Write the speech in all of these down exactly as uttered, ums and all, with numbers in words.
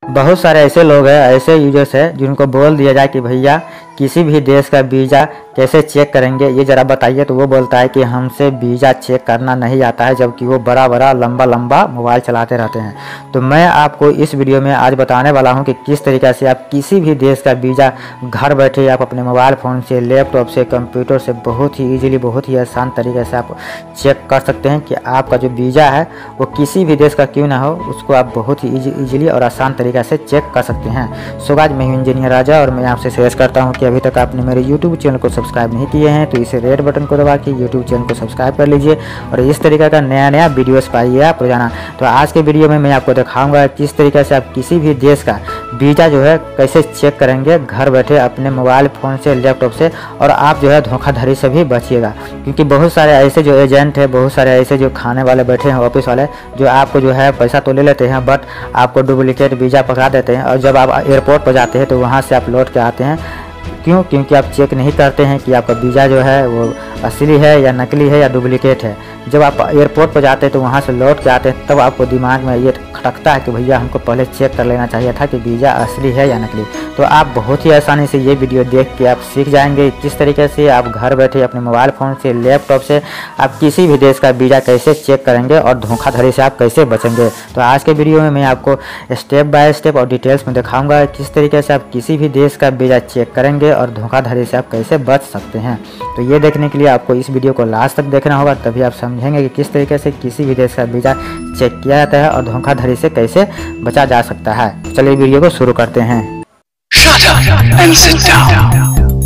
बहुत सारे ऐसे लोग हैं, ऐसे यूजर्स हैं जिनको बोल दिया जाए कि भैया किसी भी देश का वीज़ा कैसे चेक करेंगे ये ज़रा बताइए, तो वो बोलता है कि हमसे वीज़ा चेक करना नहीं आता है, जबकि वो बड़ा बड़ा लंबा लंबा मोबाइल चलाते रहते हैं। तो मैं आपको इस वीडियो में आज बताने वाला हूं कि किस तरीक़े से आप किसी भी देश का वीज़ा घर बैठे आप अपने मोबाइल फ़ोन से, लैपटॉप से, कंप्यूटर से बहुत ही ईजिली, बहुत ही आसान तरीके से आप चेक कर सकते हैं कि आपका जो वीज़ा है वो किसी भी देश का क्यों ना हो, उसको आप बहुत ही ईजिली और आसान तरीके से चेक कर सकते हैं। सो गाइस, मैं हूं इंजीनियर राजा और मैं आपसे सजेस्ट करता हूं कि अभी तक आपने मेरे यूट्यूब चैनल को सब्सक्राइब नहीं किए हैं तो इसे रेड बटन को दबा के यूट्यूब चैनल को सब्सक्राइब कर लीजिए और इस तरीके का नया नया वीडियोस पाइए आप रोजाना। तो आज के वीडियो में मैं आपको दिखाऊंगा किस तरीके से आप किसी भी देश का वीज़ा जो है कैसे चेक करेंगे घर बैठे अपने मोबाइल फ़ोन से, लैपटॉप से, और आप जो है धोखाधड़ी से भी बचिएगा। क्योंकि बहुत सारे ऐसे जो एजेंट है, बहुत सारे ऐसे जो खाने वाले बैठे हैं ऑफिस वाले, जो आपको जो है पैसा तो ले लेते हैं बट आपको डुप्लीकेट वीज़ा पकड़ा देते हैं और जब आप एयरपोर्ट पर जाते हैं तो वहाँ से आप लौट के आते हैं। क्यों? क्योंकि आप चेक नहीं करते हैं कि आपका वीज़ा जो है वो असली है या नकली है या डुप्लीकेट है। जब आप एयरपोर्ट पर जाते हैं तो वहाँ से लौट के आते हैं तब आपको दिमाग में ये खटकता है कि भैया हमको पहले चेक कर लेना चाहिए था कि वीज़ा असली है या नकली। तो आप बहुत ही आसानी से ये वीडियो देख के आप सीख जाएंगे किस तरीके से आप घर बैठे अपने मोबाइल फ़ोन से, लैपटॉप से आप किसी भी देश का वीज़ा कैसे चेक करेंगे और धोखाधड़ी से आप कैसे बचेंगे। तो आज के वीडियो में मैं आपको स्टेप बाय स्टेप और डिटेल्स में दिखाऊंगा किस तरीके से आप किसी भी देश का वीज़ा चेक करेंगे और धोखाधड़ी से आप कैसे बच सकते हैं। तो ये देखने के लिए आपको इस वीडियो को लास्ट तक देखना होगा, तभी आप समझेंगे कि किस तरीके से किसी भी देश का वीज़ा चेक किया जाता है और धोखाधड़ी से कैसे बचा जा सकता है। चलिए वीडियो को शुरू करते हैं। Shut up and sit down.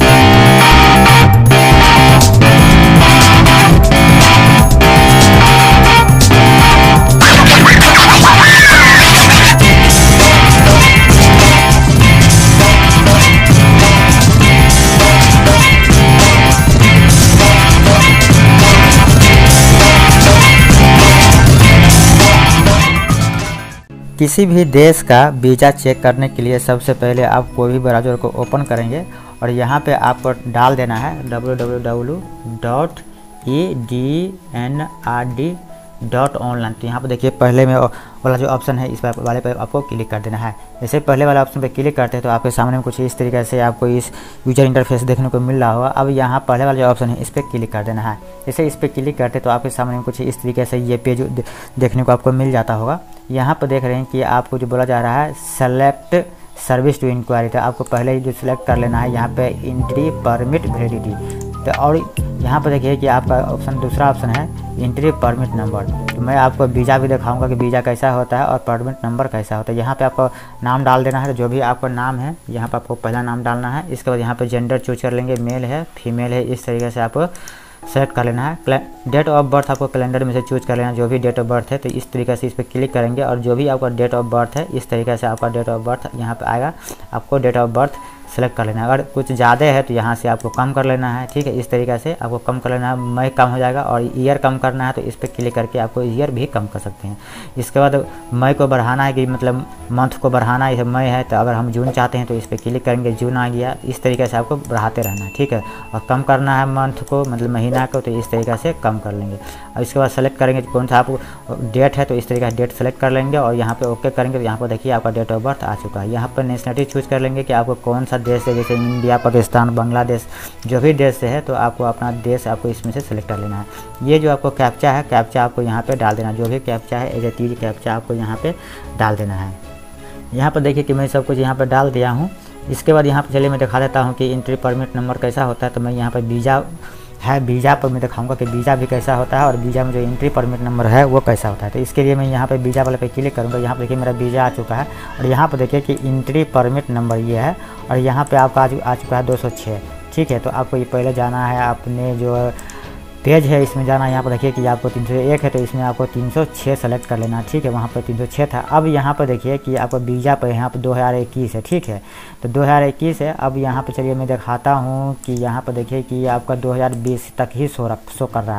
किसी भी देश का वीज़ा चेक करने के लिए सबसे पहले आप कोई भी ब्राउज़र को ओपन करेंगे और यहाँ पे आपको डाल देना है W W W dot E D N R D dot online. तो यहाँ पर देखिए पहले में वाला जो ऑप्शन है इस पर वाले पे आपको क्लिक कर देना है। जैसे पहले वाले ऑप्शन पे क्लिक करते हैं तो आपके सामने में कुछ इस तरीके से आपको इस यूजर इंटरफेस देखने को मिल रहा होगा। अब यहाँ पहले वाला जो ऑप्शन है इस पर क्लिक कर देना है। जैसे इस पर क्लिक करते तो आपके सामने में कुछ इस तरीके से ये पेज देखने को आपको मिल जाता होगा। यहाँ पर देख रहे हैं कि आपको जो बोला जा रहा है सेलेक्ट सर्विस टू इंक्वायरी, तो आपको पहले ही जो सिलेक्ट कर लेना है यहाँ पे एंट्री परमिट वैलिडिटी। तो और यहाँ पर देखिए कि आपका ऑप्शन दूसरा ऑप्शन है एंट्री परमिट नंबर। तो मैं आपको वीज़ा भी दिखाऊंगा कि वीज़ा कैसा होता है और परमिट नंबर कैसा होता है। यहाँ पे आपको नाम डाल देना है, तो जो भी आपका नाम है यहाँ पर आपको पहला नाम डालना है। इसके बाद यहाँ पे जेंडर चूज कर लेंगे, मेल है फीमेल है, इस तरीके से आपको सेलेक्ट कर लेना है। डेट ऑफ बर्थ आपको कैलेंडर में से चूज कर लेना है, जो भी डेट ऑफ बर्थ है। तो इस तरीके से इस पर क्लिक करेंगे और जो भी आपका डेट ऑफ बर्थ है इस तरीके से आपका डेट ऑफ बर्थ यहाँ पे आएगा, आपको डेट ऑफ बर्थ सेलेक्ट कर लेना है। अगर कुछ ज़्यादा है तो यहाँ से आपको कम कर लेना है, ठीक है। इस तरीके से आपको कम कर लेना है, मई कम हो जाएगा। और ईयर कम करना है तो इस पर क्लिक करके आपको ईयर भी कम कर सकते हैं। इसके बाद मई को बढ़ाना है कि मतलब मंथ को बढ़ाना है, मई है तो अगर हम जून चाहते हैं तो इस पर क्लिक करेंगे, जून आ गया। इस तरीके से आपको बढ़ाते रहना है, ठीक है। और कम करना है मंथ को, मतलब महीना को, तो इस तरीके से कम कर लेंगे। और इसके बाद सेलेक्ट करेंगे कौन सा आपको डेट है तो इस तरीके से डेट सेलेक्ट कर लेंगे और यहाँ पे ओके करेंगे। तो यहाँ पर देखिए आपका डेट ऑफ बर्थ आ चुका है। यहाँ पर नेशनलिटी चूज कर लेंगे कि आपको कौन सा देश है, जैसे इंडिया, पाकिस्तान, बांग्लादेश, जो भी देश से है तो आपको अपना देश आपको इसमें से सेलेक्ट कर लेना है। ये जो आपको कैप्चा है, कैप्चा आपको यहाँ पे डाल देना है। जो भी कैप्चा है एज ए तीज कैप्चा आपको यहाँ पे डाल देना है। यहाँ पर देखिए कि मैं सब कुछ यहाँ पे डाल दिया हूँ। इसके बाद यहाँ पे चलिए मैं दिखा देता हूँ कि एंट्री परमिट नंबर कैसा होता है। तो मैं यहाँ पर वीज़ा है, वीज़ा पर मैं दिखाऊंगा कि वीज़ा भी कैसा होता है और वीज़ा में जो एंट्री परमिट नंबर है वो कैसा होता है। तो इसके लिए मैं यहाँ पे वीज़ा वाले पे क्लिक करूँगा। यहाँ पर देखिए मेरा वीज़ा आ चुका है और यहाँ पर देखिए कि एंट्री परमिट नंबर ये है और यहाँ पे आपका आ चुका है दो सौ छः, ठीक है। तो आपको ये पहले जाना है अपने जो पेज है इसमें जाना है। यहाँ पर देखिए कि आपको तीन सौ एक है तो इसमें आपको तीन सौ छः सेलेक्ट कर लेना, ठीक है। वहाँ पर तीन सौ छः था। अब यहाँ पर देखिए कि आपको वीज़ा पर यहाँ पर दो हज़ार इक्कीस है, ठीक है। तो दो हज़ार इक्कीस है। अब यहाँ पर चलिए मैं दिखाता हूँ कि यहाँ पर देखिए कि आपका दो हज़ार बीस तक ही शो रख शो कर रहा है।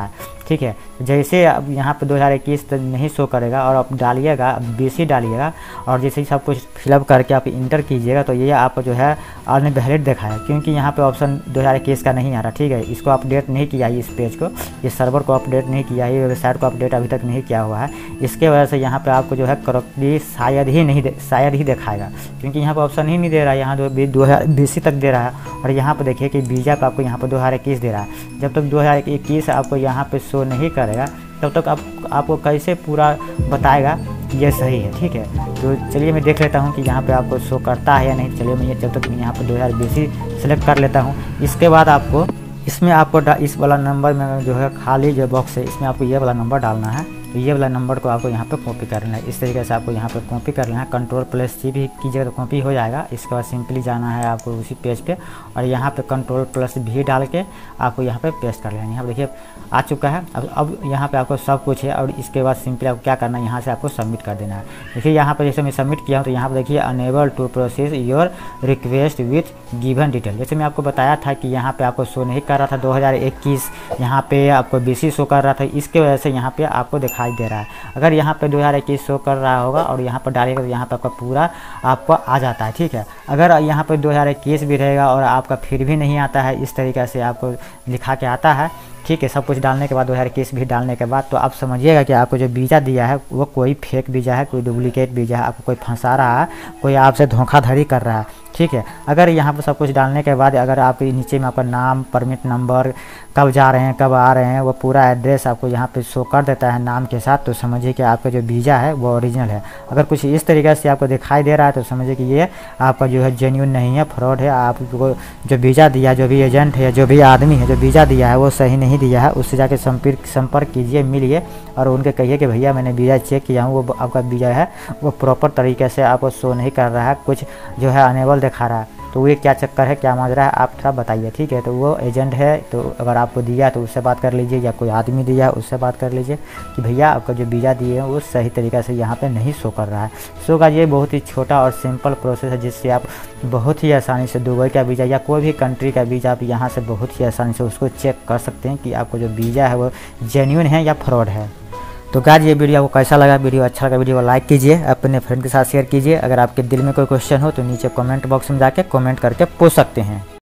ठीक है। जैसे अब यहाँ पे दो हज़ार इक्कीस तक नहीं शो करेगा और आप डालिएगा बीसी डालिएगा और जैसे ही सब कुछ फिलअप करके आप इंटर कीजिएगा तो ये आपको जो है अनवैलिड दिखाएगा, क्योंकि यहाँ पे ऑप्शन दो हज़ार इक्कीस का नहीं आ रहा, ठीक है। इसको अपडेट नहीं किया है, इस पेज को, इस सर्वर को अपडेट नहीं किया है, वेबसाइट को अपडेट अभी तक नहीं किया हुआ है। इसके वजह से यहाँ पे आपको जो है करेक्टली शायद ही नहीं शायद ही दिखाएगा, क्योंकि यहाँ पे ऑप्शन ही नहीं दे रहा है। यहाँ दो हज़ार बीसी तक दे रहा है और यहाँ पे देखिए कि वीज़ा पे आपको यहाँ पे दो हज़ार इक्कीस दे रहा है। जब तक दो हज़ार इक्कीस आपको यहाँ पे शो नहीं करेगा तब तक आप आपको कैसे पूरा बताएगा ये सही है, ठीक है। तो चलिए मैं देख लेता हूँ कि यहाँ पे आपको शो करता है या नहीं। चलिए मैं ये जब तक मैं यहाँ पे दो हज़ार बीस सेलेक्ट कर लेता हूँ। इसके बाद आपको इसमें आपको इस वाला नंबर में जो है खाली जो बॉक्स है इसमें आपको ये वाला नंबर डालना है। तो ये वाला नंबर को आपको यहाँ पे कॉपी कर लेना है। इस तरीके से आपको यहाँ पे कॉपी कर लेना है। कंट्रोल प्लस सी भी कीजिएगा तो कॉपी हो जाएगा। इसके बाद सिंपली जाना है आपको उसी पेज पे और यहाँ पे कंट्रोल प्लस भी डाल के आपको यहाँ पे पेस्ट कर लेना है। यहाँ पे देखिए आ चुका है। अब अब यहाँ पे आपको सब कुछ है और इसके बाद सिंपली आपको क्या करना है, यहाँ से आपको सबमिट कर देना है। देखिए यहाँ पे जैसे मैं सबमिट किया हूँ तो यहाँ पे देखिए unable to process your request with given detail. जैसे मैं आपको बताया था कि यहाँ पे आपको शो नहीं कर रहा था दो हज़ार इक्कीस, यहाँ पे आपको बीसी शो कर रहा था, इसके वजह से यहाँ पे आपको दिखाई दे रहा है। अगर यहाँ पे दो हज़ार इक्कीस शो कर रहा होगा और यहाँ पर डालेगा तो यहाँ पे आपका पूरा आपको आ जाता है, ठीक है। अगर यहाँ पे दो हज़ार इक्कीस भी रहेगा और आपका फिर भी नहीं आता है, इस तरीके से आपको लिखा के आता है, ठीक है। सब कुछ डालने के बाद दो हज़ार इक्कीस भी डालने के बाद तो आप समझिएगा कि आपको जो वीज़ा दिया है वो कोई फेक वीज़ा है, कोई डुप्लीकेट वीज़ा है, आपको कोई फंसा रहा है, कोई आपसे धोखाधड़ी कर रहा है, ठीक है। अगर यहाँ पर सब कुछ डालने के बाद अगर आप नीचे में आपका नाम, परमिट नंबर, कब जा रहे हैं, कब आ रहे हैं, वो पूरा एड्रेस आपको यहाँ पे शो कर देता है नाम के साथ, तो समझिए कि आपका जो वीज़ा है वो ओरिजिनल है। अगर कुछ इस तरीके से आपको दिखाई दे रहा है तो समझिए कि ये आपका जो है जेन्युइन नहीं है, फ्रॉड है। आपको जो वीज़ा दिया, जो भी एजेंट है, जो भी आदमी है जो वीज़ा दिया है वो सही नहीं दिया है। उससे जाके संपर्क संपर्क कीजिए, मिलिए और उनके कहिए कि भैया मैंने वीज़ा चेक किया हूँ, वो आपका वीज़ा है वो प्रॉपर तरीके से आपको शो नहीं कर रहा है, कुछ जो है अनेबल दिखा रहा है। तो ये क्या चक्कर है, क्या माजरा है, आप थोड़ा बताइए, ठीक है। तो वो एजेंट है तो अगर आपको दिया तो उससे बात कर लीजिए, या कोई आदमी दिया उससे बात कर लीजिए कि भैया आपका जो वीज़ा दिए हैं वो सही तरीक़े से यहाँ पे नहीं शो कर रहा है। शो का ये बहुत ही छोटा और सिंपल प्रोसेस है जिससे आप बहुत ही आसानी से दुबई का वीज़ा या कोई भी कंट्री का वीज़ा आप यहाँ से बहुत ही आसानी से उसको चेक कर सकते हैं कि आपको जो वीज़ा है वो जेन्युइन है या फ्रॉड है। तो गाइस ये वीडियो आपको कैसा लगा, वीडियो अच्छा लगा वीडियो को लाइक कीजिए, अपने फ्रेंड के साथ शेयर कीजिए। अगर आपके दिल में कोई क्वेश्चन हो तो नीचे कमेंट बॉक्स में जाके कमेंट करके पूछ सकते हैं।